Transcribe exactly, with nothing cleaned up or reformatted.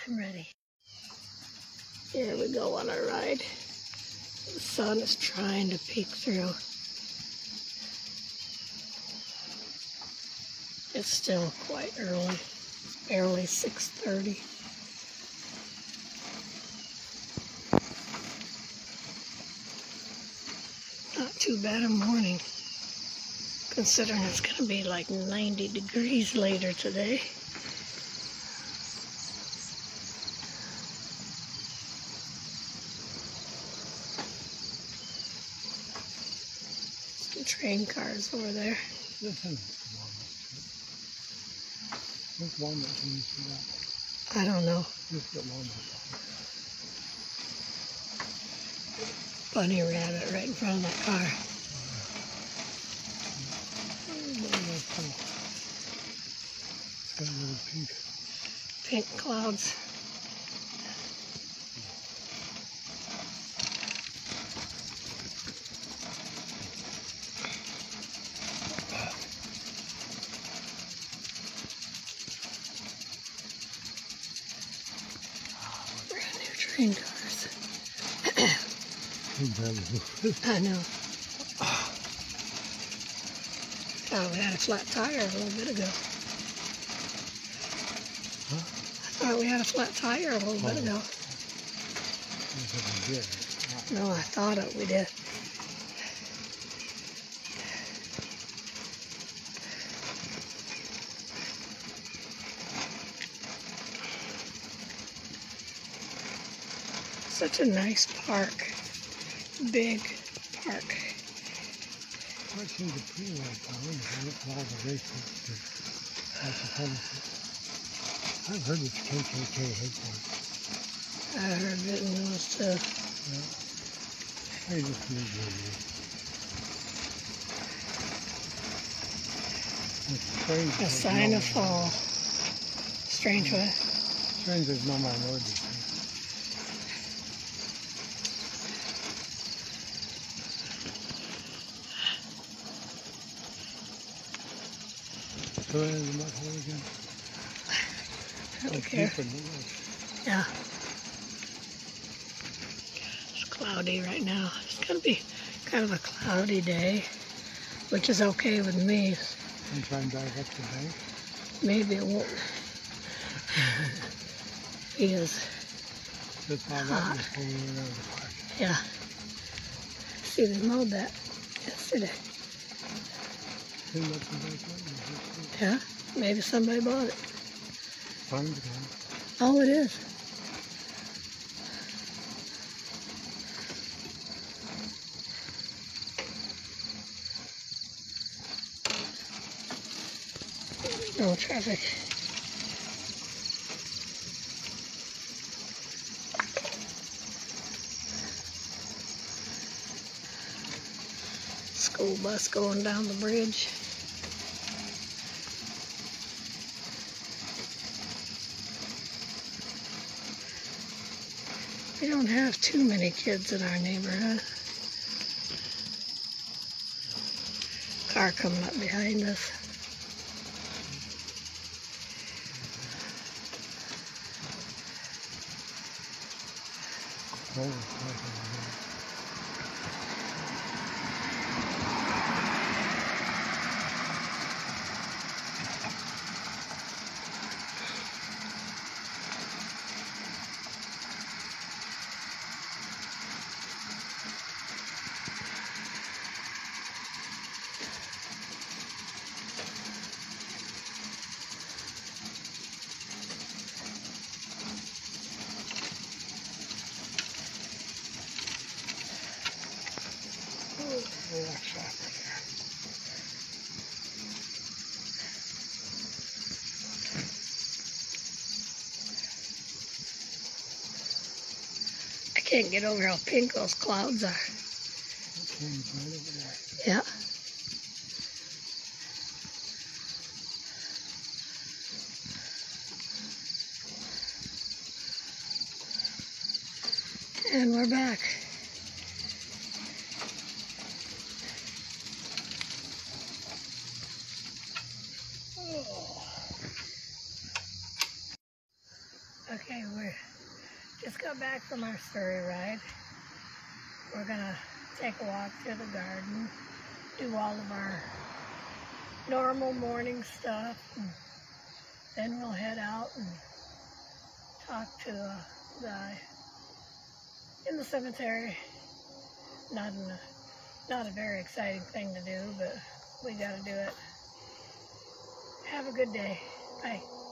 I'm ready. Here we go on our ride. The sun is trying to peek through. It's still quite early, barely six thirty. Not too bad a morning, considering it's going to be like ninety degrees later today. Some train cars over there. What's walnut can you see that? I don't know. Just get walnut. Bunny rabbit right in front of the car. It's got a little pink. Pink clouds. Brand new train cars. I know. Oh, we had a flat tire a little bit ago. Huh? I thought we had a flat tire a little Oh. bit ago. No, I thought it. We did. Such a nice park. Big park. That seems a pretty like town. I went to all the races to I've heard it's K K K headquarters. I heard it in those too. Yeah. I just need to read. It's strange. A sign of fall. Strange what? Strange there's no minorities. Go ahead and look hole again. I don't It's care. deep in the woods. Yeah. It's cloudy right now. It's going to be kind of a cloudy day, which is okay with me. And try and drive up the bank. Maybe it won't be as That's how that hot. was pulling around the park. Yeah. See, they mowed that yesterday. Cleaned up the bank. Yeah, maybe somebody bought it. Find it again. Oh, it is. No traffic. School bus going down the bridge. We don't have too many kids in our neighborhood. Car coming up behind us. Oh, it's like a- Relax traffic here. I can't get over how pink those clouds are. Okay, right over there. Yeah. And we're back. Okay, we're got back from our Surrey ride. We're gonna take a walk through the garden, do all of our normal morning stuff, and then we'll head out and talk to a guy in the cemetery. Not, in a, not a very exciting thing to do, but we gotta do it. Have a good day. Bye.